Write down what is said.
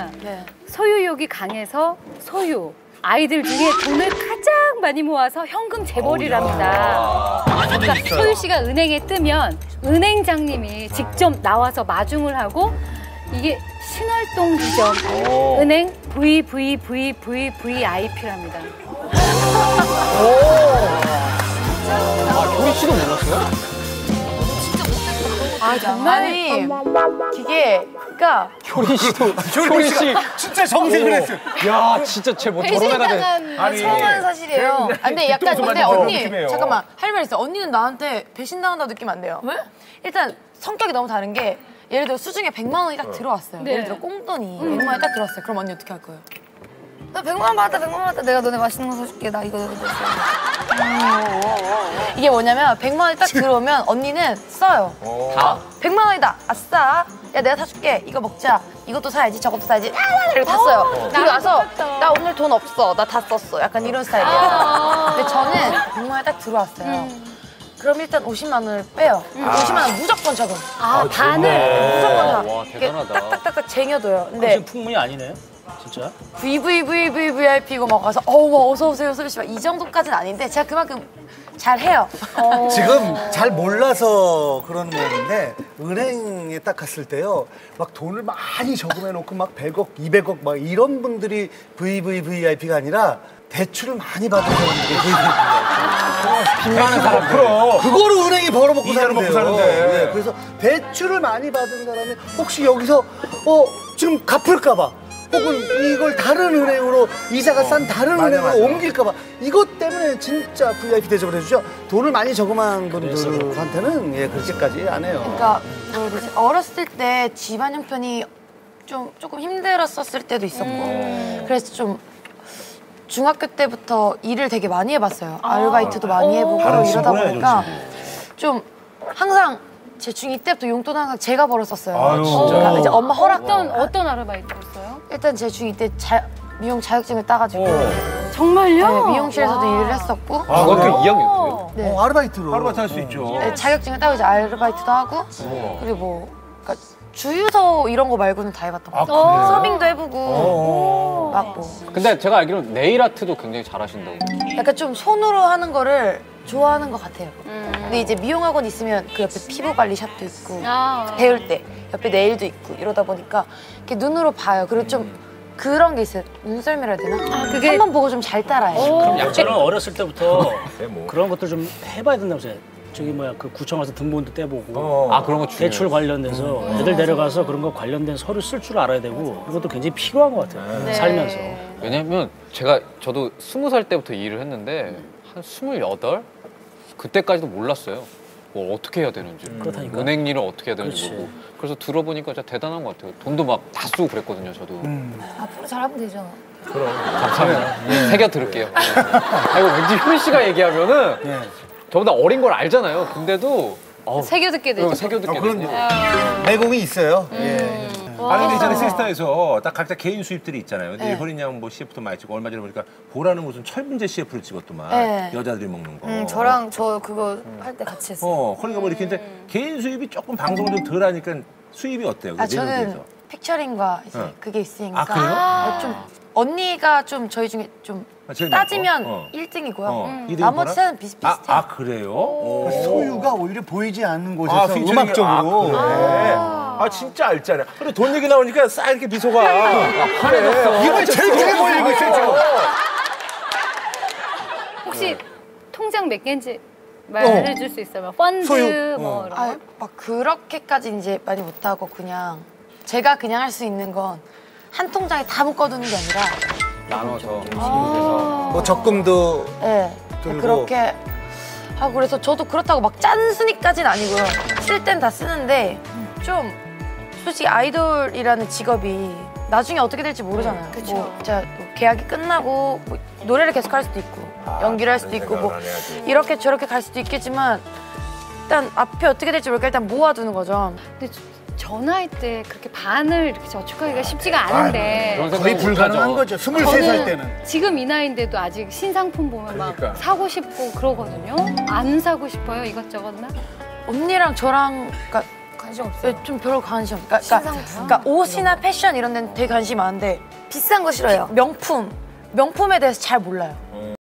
언니가 소유욕이 강해서 소유. 아이들 중에 돈을 가장 많이 모아서 현금 재벌이랍니다. 그러니까 소유 씨가 은행에 뜨면 은행장님이 직접 나와서 마중을 하고 이게 신월동 지점 은행 VVVVVIP랍니다. 효리 씨도 몰랐어요? 아 정말? 아니 기계가 효리 씨도 효리 씨 진짜 정색을 했어. 야 진짜 쟤뭐 저런 애가 돼. 아니 처음 하는 사실이에요. 근데 약간 근데 언니 잠깐만 할 말 있어. 언니는 나한테 배신당한다고 느끼면 안 돼요. 왜? 일단 성격이 너무 다른 게 예를 들어 수중에 100만 원이 딱 들어왔어요. 예를 들어 꽁돈이 100만 원이 딱 들어왔어요. 그럼 언니 어떻게 할 거예요? 나 100만 원 받았다, 100만 원 받았다. 내가 너네 맛있는 거 사줄게. 나 이거 됐어. 이게 뭐냐면 100만 원이 딱 들어오면 언니는 써요. 다 100만 원이다. 아싸. 야 내가 사줄게. 이거 먹자. 이것도 사야지. 저것도 사야지. 이렇게 다 써요. 그리고 나서 나 오늘 돈 없어. 나 다 썼어. 약간 이런 스타일이에요. 근데 저는 100만 원이 딱 들어왔어요. 그럼 일단 50만 원을 빼요. 50만 원 무조건 적응. 반을? 무조건 다. 와, 대단하다. 딱딱딱딱 쟁여둬요. 근데 지금 풍문이 아니네요. 진짜? VVVVVIP고 막 가서 어서 오세요 소유 씨 이 정도까지는 아닌데 제가 그만큼 잘해요. 지금 잘 몰라서 그런 건데 은행에 딱 갔을 때요 막 돈을 많이 저금해 놓고 막 100억, 200억 막 이런 분들이 VVVIP가 아니라 대출을 많이 받은 사람들이 VVVIP. 빚 많은 사람. 그럼 그거로 은행이 벌어먹고 이자를 먹고 사는데요. 사는데. 네, 그래서 대출을 많이 받은 사람이 혹시 여기서 지금 갚을까 봐 혹은 이걸 다른 은행으로 이자가 싼 다른 은행으로 옮길까 봐 이것 때문에 진짜 VIP 대접을 해주죠. 돈을 많이 저금한 분들한테는 그렇게까지 안 해요. 그러니까 어렸을 때 집안 형편이 조금 힘들었었을 때도 있었고 그래서 좀 중학교 때부터 일을 되게 많이 해봤어요. 아르바이트도 많이 해보고 이러다 보니까 좀 항상 제 중2 때부터 용돈 항상 제가 벌었었어요. 아유, 그러니까 이제 엄마 허락 어떤 아르바이트였어요? 일단 제 중2 때 미용 자격증을 따가지고 정말요? 네, 미용실에서도 일을 했었고 중학교 2학년 때요? 네. 아르바이트로. 아르바이트 할 수 있죠. 네, 자격증을 따고 이제 아르바이트도 하고 그리고 뭐 그러니까 주유소 이런 거 말고는 다 해봤던 것 같아요. 서빙도 해보고 막 뭐 근데 제가 알기로는 네일 아트도 굉장히 잘하신다고. 약간 좀 손으로 하는 거를 좋아하는 것 같아요. 근데 이제 미용학원 있으면 그 옆에 피부 관리 샵도 있고 배울 때 옆에 네일도 있고 이러다 보니까 이렇게 눈으로 봐요. 그리고 좀 그런 게 있어요. 눈썰미라 해야 되나? 그게 한 번 보고 좀 잘 따라해요. 그럼 약자는 어렸을 때부터 뭐. 그런 것들 좀 해봐야 된다면서요. 저기 그 구청 가서 등본도 떼보고 아 그런 거 중요해요. 대출 관련돼서 애들 데려가서 그런 거 관련된 서류 쓸 줄 알아야 되고 이것도 굉장히 필요한 것 같아요. 살면서. 왜냐면 저도 20살 때부터 일을 했는데 한 28? 그때까지도 몰랐어요. 뭐 어떻게 해야 되는지. 그렇다니까. 은행 일을 어떻게 해야 되는지 그렇지. 모르고. 그래서 들어보니까 진짜 대단한 것 같아요. 돈도 막 다 쓰고 그랬거든요, 저도. 앞으로 잘하면 되잖아. 감사합니다. 새겨 들을게요. 아이고 왠지 효리 씨가 얘기하면은 저보다 어린 걸 알잖아요. 근데도 새겨 듣게 되죠. 새겨 듣게 그런 되고. 내공이 있어요. 아니 근데 이전에 시스타에서 딱 각자 개인 수입들이 있잖아요. 근데 효린 양은 뭐 CF도 많이 찍고 얼마 전에 보니까 보라는 무슨 철분제 CF를 찍었더만 네. 여자들이 먹는 거. 저랑 저 그거 할 때 같이 했어요. 그러니까 뭐 이렇게 근데 개인 수입이 조금 방송을 좀 덜하니까 수입이 어때요? 그 저는 내용에서? 픽처링과 이제 그게 있으니까 아, 그래요? 좀 언니가 좀 저희 중에 좀 제일 따지면 많고? 1등이고요. 이등이 나머지 뭐라? 세는 비슷비슷해요. 아 그래요? 소유가 오히려 보이지 않는 곳에서 픽처링이- 음악적으로. 그래. 진짜 알잖아요. 그리고 돈 얘기 나오니까 싹 이렇게 미소가. 그래. 이걸 제일 크게 보이고 있어요, 지금. 혹시 통장 몇 개인지 말해줄 수 있어요? 펀드 소유. 뭐 이런 거? 막 그렇게까지 이제 많이 못하고 그냥 제가 그냥 할 수 있는 건 한 통장에 다 묶어두는 게 아니라 나눠서. 뭐 적금도 네, 들고. 그렇게 하고 그래서 저도 그렇다고 막 짠순이까지는 아니고요. 쓸 땐 다 쓰는데 좀 솔직히 아이돌이라는 직업이 나중에 어떻게 될지 모르잖아요. 뭐 진짜 뭐 계약이 끝나고 뭐 노래를 계속 할 수도 있고 연기를 할 수도 있고 뭐 이렇게 저렇게 갈 수도 있겠지만 일단 앞에 어떻게 될지 모르니까 일단 모아두는 거죠. 근데 저 나이 때 그렇게 반을 이렇게 저축하기가 쉽지가 않은데 그런 거의 생각은 불가능한 못하죠. 거죠. 23살 때는. 지금 이 나이인데도 아직 신상품 보면 막 사고 싶고 그러거든요. 안 사고 싶어요 이것저것 나? 언니랑 저랑 그러니까 관심 없어요. 좀 별로 관심 없어요. 그러니까 옷이나 패션 이런 데는 되게 관심이 많은데 비싼 거 싫어요. 명품에 대해서 잘 몰라요.